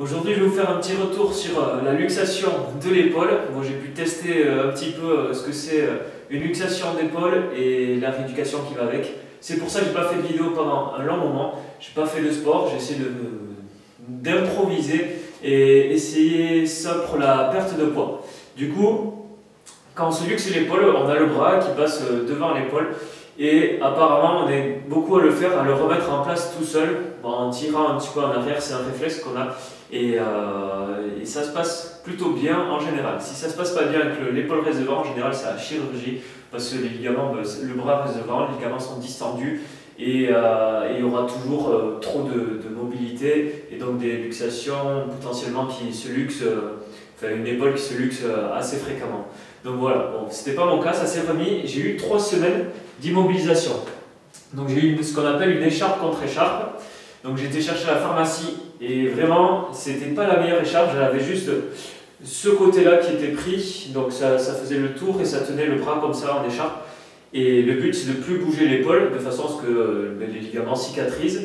Aujourd'hui, je vais vous faire un petit retour sur la luxation de l'épaule. Bon, j'ai pu tester un petit peu ce que c'est une luxation d'épaule et la rééducation qui va avec. C'est pour ça que je n'ai pas fait de vidéo pendant un long moment. Je n'ai pas fait de sport, j'ai essayé d'improviser et essayer ça pour la perte de poids. Du coup, quand on se luxe l'épaule, on a le bras qui passe devant l'épaule. Et apparemment, on est beaucoup à le faire, à le remettre en place tout seul, en tirant un petit peu en arrière, c'est un réflexe qu'on a. Et ça se passe plutôt bien en général. Si ça se passe pas bien avec l'épaule reste devant, en général c'est la chirurgie, parce que les ligaments, le bras reste devant, les ligaments sont distendus, et il y aura toujours trop de mobilité, et donc des luxations potentiellement qui se luxent, enfin une épaule qui se luxe assez fréquemment. Donc voilà, bon, c'était pas mon cas, ça s'est remis. J'ai eu 3 semaines d'immobilisation. Donc j'ai eu ce qu'on appelle une écharpe contre écharpe. Donc j'ai été chercher à la pharmacie et vraiment, c'était pas la meilleure écharpe. J'avais juste ce côté-là qui était pris. Donc ça faisait le tour et ça tenait le bras comme ça en écharpe. Et le but, c'est de ne plus bouger l'épaule de façon à ce que les ligaments cicatrisent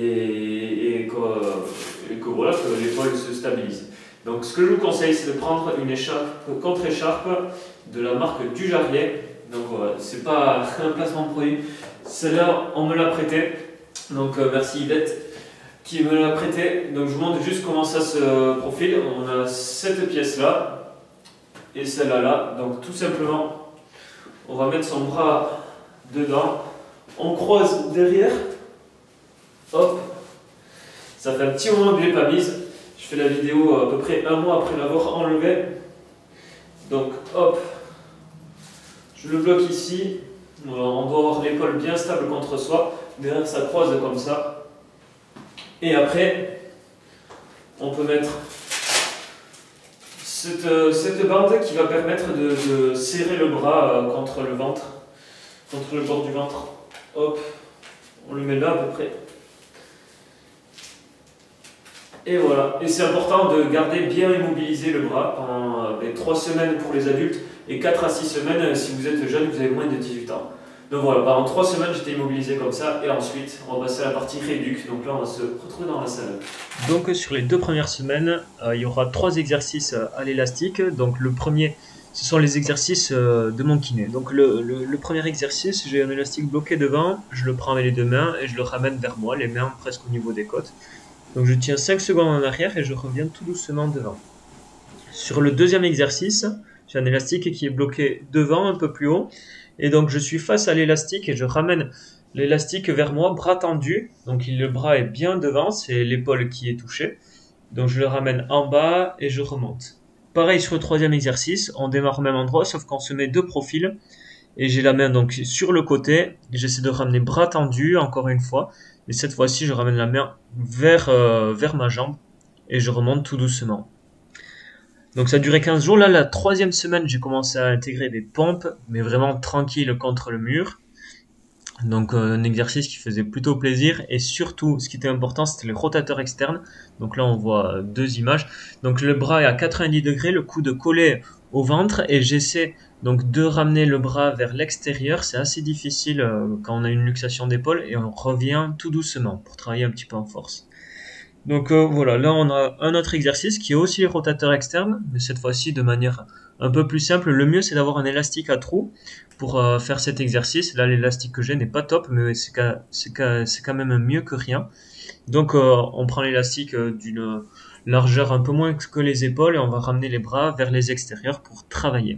et que voilà, que l'épaule se stabilise. Donc ce que je vous conseille, c'est de prendre une écharpe contre-écharpe de la marque Dujarier. Donc voilà, c'est pas un placement de produit. Celle-là, on me l'a prêtée. Donc merci Yvette qui me l'a prêtée. Donc je vous montre juste comment ça se profile. On a cette pièce-là et celle-là là. Donc tout simplement, on va mettre son bras dedans. On croise derrière. Hop. Ça fait un petit moment que je ne l'ai pas mise. Je fais la vidéo à peu près un mois après l'avoir enlevé. Donc hop, je le bloque ici. On doit avoir l'épaule bien stable contre soi. Derrière ça croise comme ça. Et après, on peut mettre cette bande qui va permettre de serrer le bras contre le ventre, contre le bord du ventre. Hop, on le met là à peu près. Et voilà, et c'est important de garder bien immobilisé le bras pendant 3 semaines pour les adultes et 4 à 6 semaines si vous êtes jeune, vous avez moins de 18 ans. Donc voilà, pendant 3 semaines j'étais immobilisé comme ça et ensuite on va passer à la partie rééduque, donc là on va se retrouver dans la salle. Donc sur les 2 premières semaines, il y aura 3 exercices à l'élastique. Donc le premier, ce sont les exercices de mon kiné. Donc le premier exercice, j'ai un élastique bloqué devant, je le prends avec les 2 mains et je le ramène vers moi, les mains presque au niveau des côtes. Donc je tiens 5 secondes en arrière et je reviens tout doucement devant. Sur le deuxième exercice, j'ai un élastique qui est bloqué devant, un peu plus haut. Et donc je suis face à l'élastique et je ramène l'élastique vers moi, bras tendu. Donc le bras est bien devant, c'est l'épaule qui est touchée. Donc je le ramène en bas et je remonte. Pareil sur le troisième exercice, on démarre au même endroit, sauf qu'on se met de profil. Et j'ai la main donc sur le côté. J'essaie de ramener bras tendu encore une fois. Et cette fois-ci, je ramène la main vers ma jambe et je remonte tout doucement. Donc ça a duré 15 jours. Là, la 3e semaine, j'ai commencé à intégrer des pompes, mais vraiment tranquille contre le mur. Donc un exercice qui faisait plutôt plaisir. Et surtout, ce qui était important, c'était les rotateurs externes. Donc là, on voit 2 images. Donc le bras est à 90 degrés, le coude collé au ventre. Et j'essaie donc de ramener le bras vers l'extérieur. C'est assez difficile quand on a une luxation d'épaule. Et on revient tout doucement pour travailler un petit peu en force. Donc voilà, là on a un autre exercice qui est aussi les rotateurs externes, mais cette fois-ci de manière un peu plus simple. Le mieux c'est d'avoir un élastique à trous pour faire cet exercice. Là l'élastique que j'ai n'est pas top, mais c'est quand même mieux que rien. Donc on prend l'élastique d'une largeur un peu moins que les épaules et on va ramener les bras vers les extérieurs pour travailler.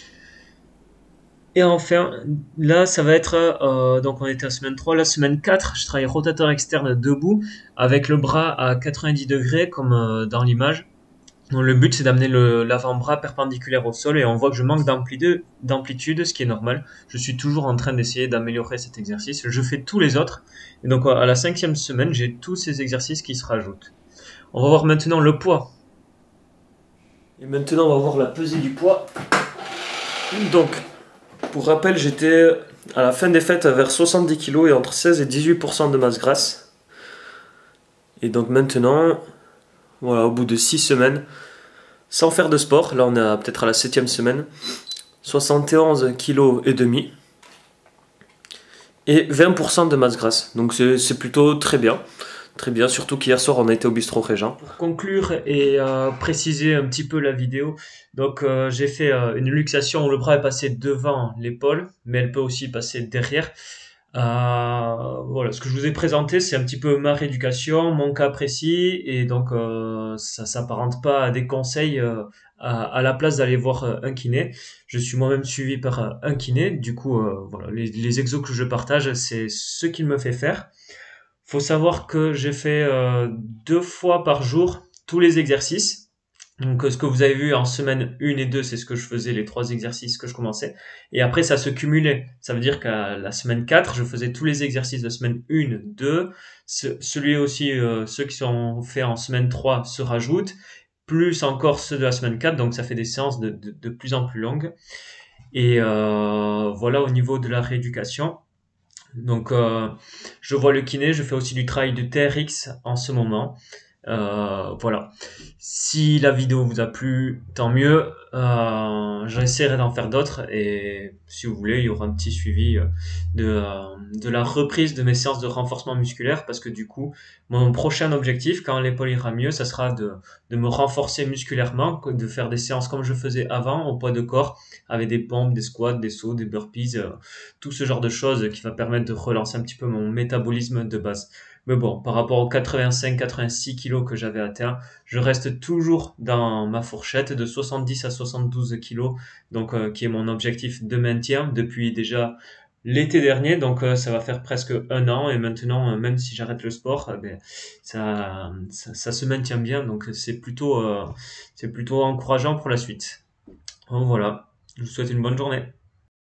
Et enfin, là, ça va être, donc on était à semaine 3, la semaine 4, je travaille rotateur externe debout, avec le bras à 90 degrés, comme dans l'image. Donc le but, c'est d'amener l'avant-bras perpendiculaire au sol, et on voit que je manque d'amplitude, ce qui est normal. Je suis toujours en train d'essayer d'améliorer cet exercice. Je fais tous les autres, et donc à la 5e semaine, j'ai tous ces exercices qui se rajoutent. On va voir maintenant le poids. Et maintenant, on va voir la pesée du poids. Donc, pour rappel, j'étais à la fin des fêtes vers 70 kg et entre 16 et 18% de masse grasse. Et donc maintenant, voilà, au bout de 6 semaines, sans faire de sport, là on est peut-être à la 7e semaine, 71 kg et demi et 20% de masse grasse. Donc c'est plutôt très bien. Très bien, surtout qu'hier soir, on a été au bistrot Régent. Pour conclure et préciser un petit peu la vidéo, donc j'ai fait une luxation où le bras est passé devant l'épaule, mais elle peut aussi passer derrière. Voilà, ce que je vous ai présenté, c'est un petit peu ma rééducation, mon cas précis, et donc ça s'apparente pas à des conseils à la place d'aller voir un kiné. Je suis moi-même suivi par un kiné, du coup, voilà, les exos que je partage, c'est ce qu'il me fait faire. Faut savoir que j'ai fait 2 fois par jour tous les exercices. Donc ce que vous avez vu en semaine 1 et 2, c'est ce que je faisais, les 3 exercices que je commençais. Et après, ça se cumulait. Ça veut dire qu'à la semaine 4, je faisais tous les exercices de semaine 1, 2. Celui aussi, ceux qui sont faits en semaine 3 se rajoutent, plus encore ceux de la semaine 4. Donc ça fait des séances de plus en plus longues. Et voilà au niveau de la rééducation. Donc, je vois le kiné, je fais aussi du travail de TRX en ce moment. Voilà. Si la vidéo vous a plu, tant mieux. J'essaierai d'en faire d'autres et si vous voulez, il y aura un petit suivi de la reprise de mes séances de renforcement musculaire parce que du coup, mon prochain objectif, quand l'épaule ira mieux, ça sera de me renforcer musculairement, de faire des séances comme je faisais avant au poids de corps avec des pompes, des squats, des sauts, des burpees, tout ce genre de choses qui va permettre de relancer un petit peu mon métabolisme de base. Mais bon, par rapport aux 85-86 kilos que j'avais atteint, je reste toujours dans ma fourchette de 70 à 72 kilos, donc qui est mon objectif de maintien depuis déjà l'été dernier. Donc ça va faire presque un an et maintenant, même si j'arrête le sport, ben, ça se maintient bien. Donc c'est plutôt encourageant pour la suite. Donc, voilà, je vous souhaite une bonne journée.